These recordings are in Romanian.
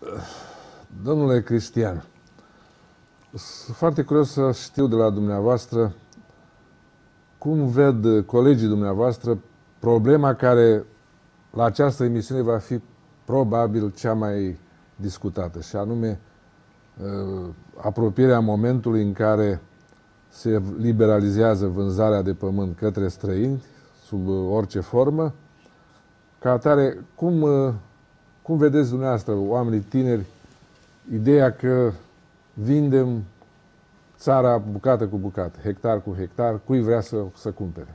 Domnule Cristian, sunt foarte curios să știu de la dumneavoastră cum ved colegii dumneavoastră problema care la această emisiune va fi probabil cea mai discutată, și anume apropierea momentului în care se liberalizează vânzarea de pământ către străini, sub orice formă. Ca atare, cum vedeți dumneavoastră, oamenii tineri, ideea că vindem țara bucată cu bucată, hectar cu hectar, cui vrea să cumpere?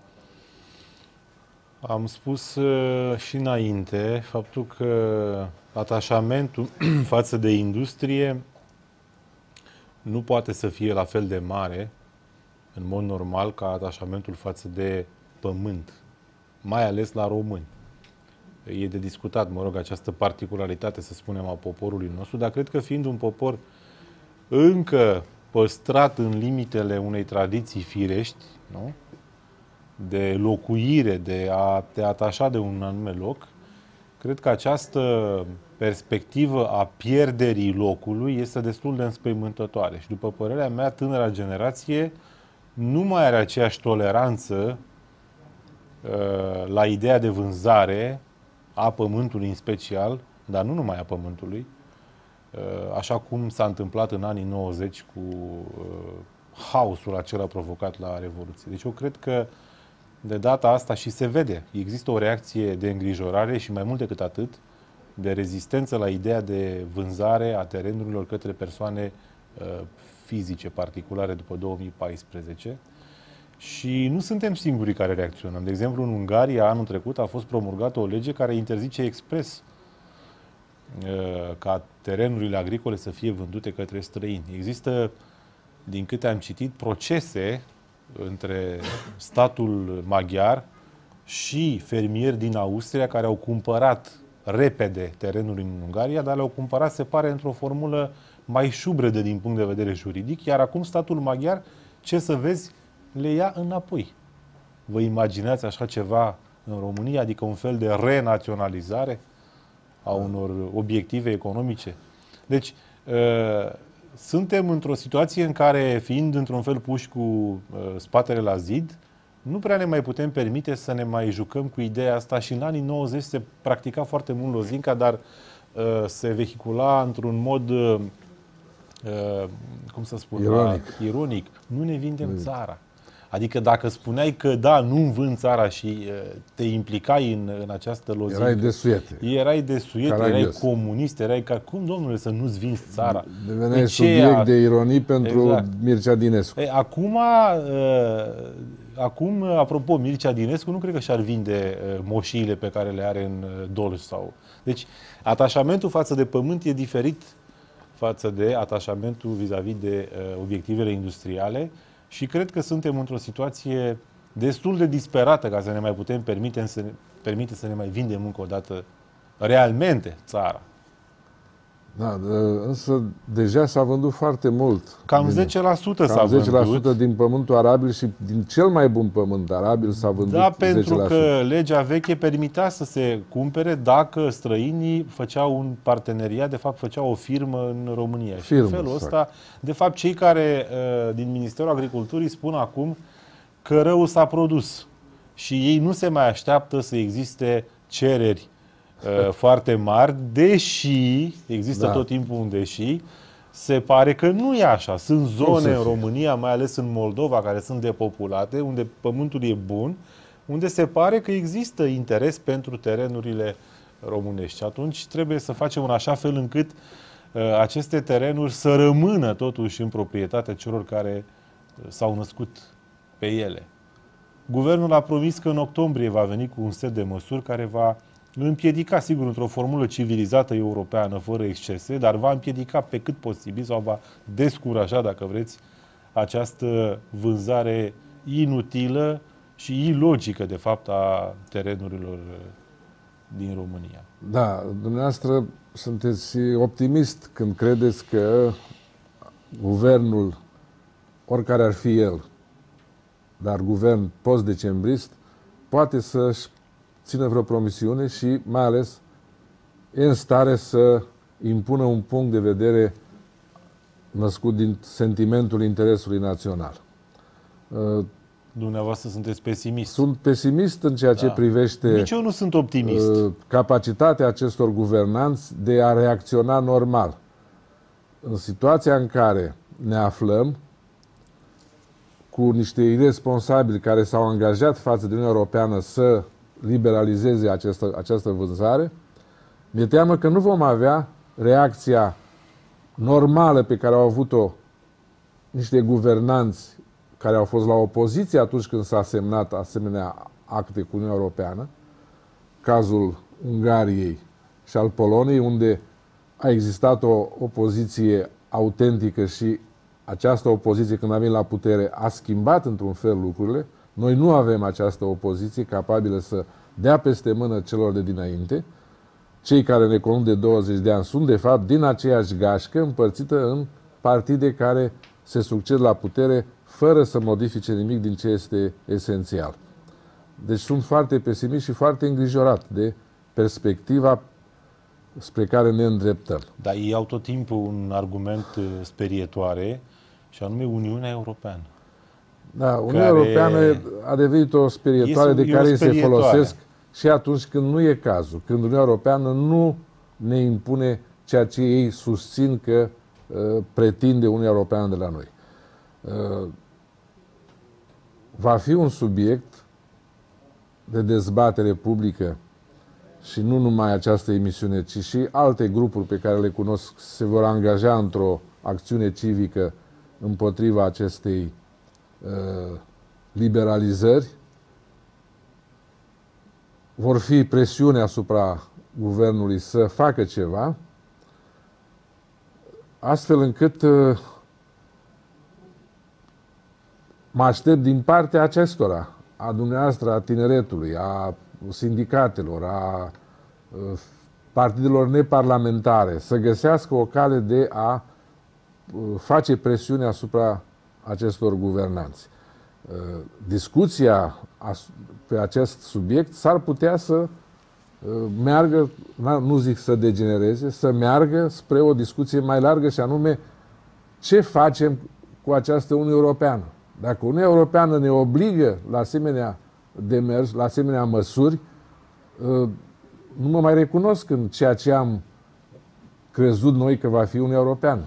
Am spus și înainte faptul că atașamentul față de industrie nu poate să fie la fel de mare, în mod normal, ca atașamentul față de pământ, mai ales la români. E de discutat, mă rog, această particularitate, să spunem, a poporului nostru, dar cred că fiind un popor încă păstrat în limitele unei tradiții firești, nu? De locuire, de a te atașa de un anume loc, cred că această perspectivă a pierderii locului este destul de înspăimântătoare. Și după părerea mea, tânăra generație nu mai are aceeași toleranță la ideea de vânzare a pământului în special, dar nu numai a pământului, așa cum s-a întâmplat în anii 90 cu haosul acela provocat la Revoluție. Deci eu cred că de data asta și se vede, există o reacție de îngrijorare și mai mult decât atât, de rezistență la ideea de vânzare a terenurilor către persoane fizice, particulare, după 2014. Și nu suntem singurii care reacționăm. De exemplu, în Ungaria, anul trecut, a fost promulgată o lege care interzice expres ca terenurile agricole să fie vândute către străini. Există, din câte am citit, procese între statul maghiar și fermieri din Austria care au cumpărat repede terenuri în Ungaria, dar le-au cumpărat, se pare, într-o formulă mai șubredă din punct de vedere juridic, iar acum statul maghiar, ce să vezi, le ia înapoi. Vă imaginați așa ceva în România? Adică un fel de renaționalizare a unor obiective economice? Deci, suntem într-o situație în care, fiind într-un fel puși cu spatele la zid, nu prea ne mai putem permite să ne mai jucăm cu ideea asta. Și în anii 90 se practica foarte mult lozinca, dar se vehicula într-un mod, cum să spun, ironic. Nu ne vindem țara. Adică dacă spuneai că da, nu-mi vând țara și te implicai în această lozincă, erai desuiet, erai comunist, erai ca, cum, domnule, să nu-ți vinzi țara? Deveneai subiect de ironii pentru exact. Mircea Dinescu. Acum, apropo, Mircea Dinescu nu cred că și-ar vinde moșiile pe care le are în Dolj sau... Deci, atașamentul față de pământ e diferit față de atașamentul vis-a-vis de obiectivele industriale. Și cred că suntem într-o situație destul de disperată ca să ne mai putem permite să ne mai vindem încă o dată realmente țara. Da, însă deja s-a vândut foarte mult. Cam 10% s-a vândut. 10% din pământul arabil și din cel mai bun pământ arabil s-a vândut 10%. Da, pentru că legea veche permitea să se cumpere dacă străinii făceau un parteneriat, de fapt făceau o firmă în România. Și în felul ăsta, de fapt, cei care din Ministerul Agriculturii spun acum că răul s-a produs și ei nu se mai așteaptă să existe cereri foarte mari, deși, există tot timpul un deși, se pare că nu e așa. Sunt zone în România, mai ales în Moldova, care sunt depopulate, unde pământul e bun, unde se pare că există interes pentru terenurile românești. Și atunci trebuie să facem în așa fel încât aceste terenuri să rămână totuși în proprietatea celor care s-au născut pe ele. Guvernul a promis că în octombrie va veni cu un set de măsuri care va împiedica, sigur, într-o formulă civilizată europeană, fără excese, dar va împiedica pe cât posibil sau va descuraja, dacă vreți, această vânzare inutilă și ilogică, de fapt, a terenurilor din România. Da, dumneavoastră sunteți optimist când credeți că guvernul, oricare ar fi el, dar guvern post-decembrist, poate să-și țină vreo promisiune și mai ales e în stare să impună un punct de vedere născut din sentimentul interesului național. Dumneavoastră sunteți pesimist. Sunt pesimist în ceea ce privește nici eu nu sunt optimist. Capacitatea acestor guvernanți de a reacționa normal. În situația în care ne aflăm, cu niște irresponsabili care s-au angajat față de Uniunea Europeană să liberalizeze această vânzare, mi-e teamă că nu vom avea reacția normală pe care au avut-o niște guvernanți care au fost la opoziție atunci când s-a semnat asemenea acte cu Uniunea Europeană, cazul Ungariei și al Poloniei, unde a existat o opoziție autentică și această opoziție, când a venit la putere, a schimbat într-un fel lucrurile. Noi nu avem această opoziție capabilă să dea peste mână celor de dinainte. Cei care ne conduc de 20 de ani sunt, de fapt, din aceeași gașcă, împărțită în partide care se succed la putere fără să modifice nimic din ce este esențial. Deci sunt foarte pesimist și foarte îngrijorat de perspectiva spre care ne îndreptăm. Dar ei au tot timpul un argument sperietoare, și anume Uniunea Europeană. Da, Uniunea Europeană a devenit o sperietoare de care ei se folosesc și atunci când nu e cazul, când Uniunea Europeană nu ne impune ceea ce ei susțin că pretinde Uniunea Europeană de la noi. Va fi un subiect de dezbatere publică și nu numai această emisiune, ci și alte grupuri pe care le cunosc se vor angaja într-o acțiune civică împotriva acestei liberalizări. Vor fi presiuni asupra guvernului să facă ceva, astfel încât mă aștept din partea acestora, a dumneavoastră, a tineretului, a sindicatelor, a partidelor neparlamentare, să găsească o cale de a face presiune asupra acestor guvernanți. Discuția pe acest subiect s-ar putea să meargă, nu zic să degenereze, să meargă spre o discuție mai largă și anume ce facem cu această Uniune Europeană. Dacă Uniunea Europeană ne obligă la asemenea demers, la asemenea măsuri, nu mă mai recunosc în ceea ce am crezut noi că va fi Uniunea Europeană.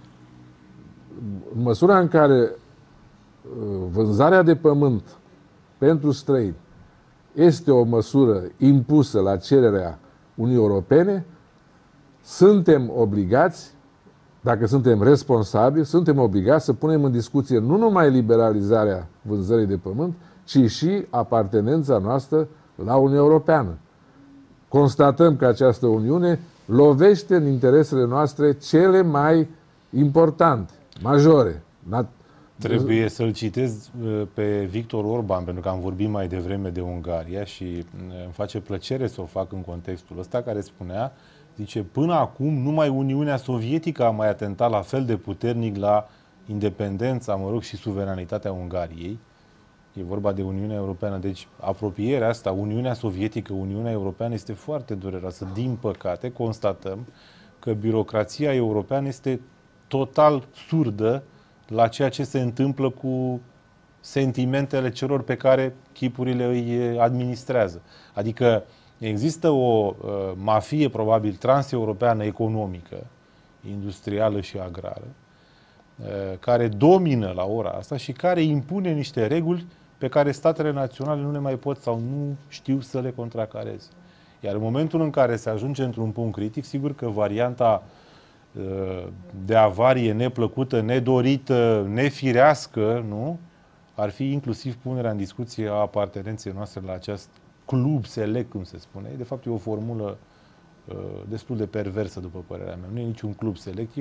În măsura în care vânzarea de pământ pentru străini este o măsură impusă la cererea Uniunii Europene, suntem obligați, dacă suntem responsabili, suntem obligați să punem în discuție nu numai liberalizarea vânzării de pământ, ci și apartenența noastră la Uniunea Europeană. Constatăm că această Uniune lovește în interesele noastre cele mai importante, majore. Trebuie să-l citez pe Victor Orban, pentru că am vorbit mai devreme de Ungaria și îmi face plăcere să o fac în contextul ăsta, care spunea, zice, până acum numai Uniunea Sovietică a mai atentat la fel de puternic la independența, și suveranitatea Ungariei. E vorba de Uniunea Europeană. Deci apropierea asta, Uniunea Sovietică, Uniunea Europeană, este foarte dureroasă. Din păcate, constatăm că birocrația europeană este total surdă la ceea ce se întâmplă cu sentimentele celor pe care chipurile îi administrează. Adică există o mafie, probabil, transeuropeană economică, industrială și agrară, care domină la ora asta și care impune niște reguli pe care statele naționale nu le mai pot sau nu știu să le contracareze. Iar în momentul în care se ajunge într-un punct critic, sigur că varianta de avarie neplăcută, nedorită, nefirească, nu? Ar fi inclusiv punerea în discuție a apartenenței noastre la acest club select, cum se spune. De fapt, e o formulă destul de perversă, după părerea mea. Nu e niciun club select,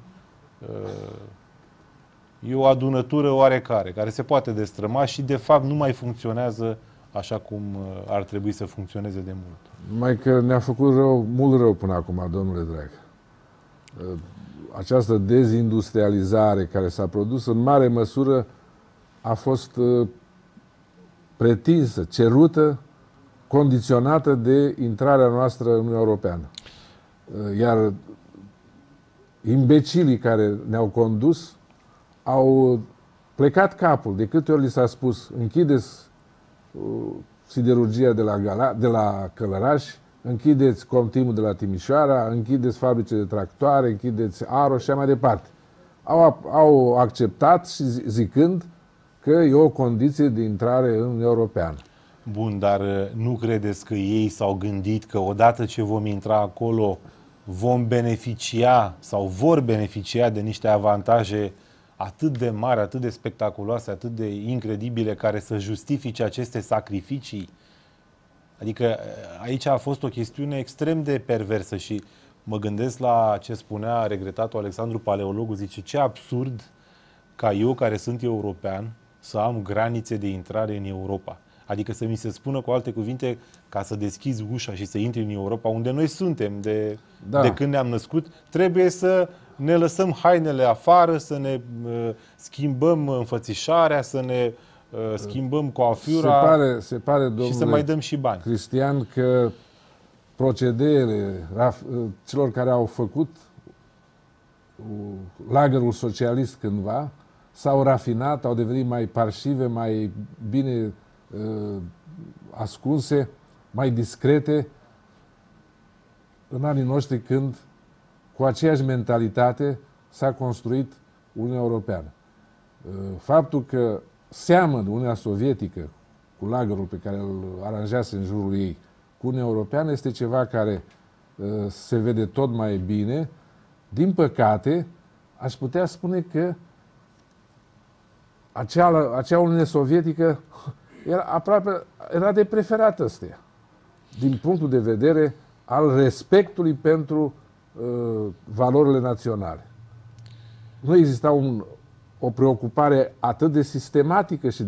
e o adunătură oarecare, care se poate destrăma și, de fapt, nu mai funcționează așa cum ar trebui să funcționeze de mult. Mai că ne-a făcut rău, mult rău până acum, domnule drag. Această dezindustrializare care s-a produs, în mare măsură, a fost pretinsă, cerută, condiționată de intrarea noastră în Uniunea Europeană. Iar imbecilii care ne-au condus au plecat capul. De câte ori li s-a spus, închideți siderurgia de la Călăraș, închideți Comtimul de la Timișoara, închideți fabrice de tractoare, închideți Aro și așa mai departe. Au acceptat și zicând că e o condiție de intrare în Uniunea Europeană. Bun, dar nu credeți că ei s-au gândit că odată ce vom intra acolo vom beneficia sau vor beneficia de niște avantaje atât de mari, atât de spectaculoase, atât de incredibile, care să justifice aceste sacrificii? Adică aici a fost o chestiune extrem de perversă și mă gândesc la ce spunea regretatul Alexandru Paleologu, zice, ce absurd ca eu, care sunt european, să am granițe de intrare în Europa. Adică să mi se spună, cu alte cuvinte, ca să deschizi ușa și să intri în Europa, unde noi suntem de când ne-am născut, trebuie să ne lăsăm hainele afară, să ne schimbăm înfățișarea, să ne schimbăm coafura se pare, și să mai dăm și bani. Cristian, că procedeele celor care au făcut lagărul socialist cândva s-au rafinat, au devenit mai parșive, mai bine ascunse, mai discrete în anii noștri, când cu aceeași mentalitate s-a construit Uniunea Europeană. Faptul că seamănă Uniunea Sovietică cu lagărul pe care îl aranjase în jurul ei cu Uniunea Europeană este ceva care se vede tot mai bine. Din păcate, aș putea spune că acea Uniune Sovietică era de preferat ăstea, din punctul de vedere al respectului pentru valorile naționale. Nu exista o preocupare atât de sistematică și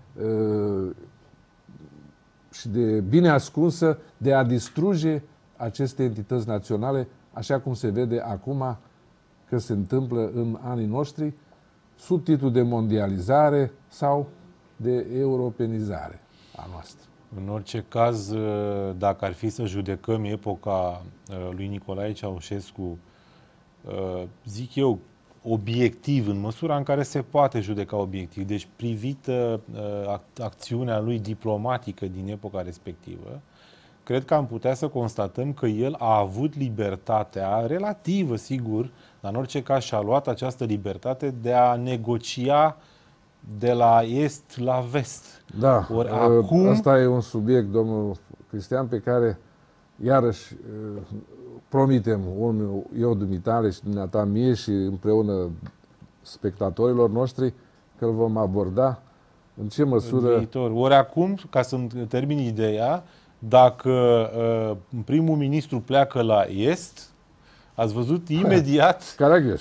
de bine ascunsă de a distruge aceste entități naționale, așa cum se vede acum că se întâmplă în anii noștri, sub titlul de mondializare sau de europenizare a noastră. În orice caz, dacă ar fi să judecăm epoca lui Nicolae Ceaușescu, zic eu, obiectiv, în măsura în care se poate judeca obiectiv, deci privită acțiunea lui diplomatică din epoca respectivă, cred că am putea să constatăm că el a avut libertatea relativă, sigur, dar în orice caz și-a luat această libertate de a negocia de la est la vest. Da, ăsta e un subiect, domnul Cristian, pe care iarăși promitem, eu dumitale și dumneata mie și împreună spectatorilor noștri, că îl vom aborda în ce măsură... În viitor. Ori acum, ca să-mi termin ideea, dacă primul ministru pleacă la est, ați văzut imediat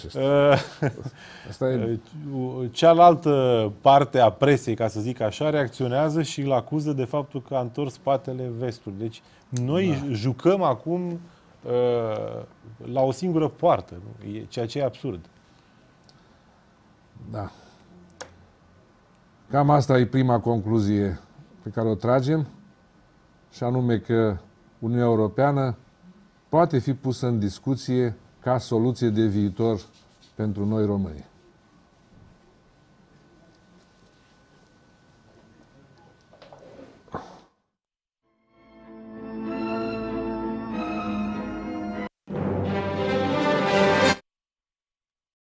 cealaltă parte a presei, ca să zic așa, reacționează și îl acuză de faptul că a întors spatele vestului. Deci noi jucăm acum la o singură poartă, ceea ce e absurd. Da. Cam asta e prima concluzie pe care o tragem, și anume că Uniunea Europeană poate fi pusă în discuție ca soluție de viitor pentru noi români.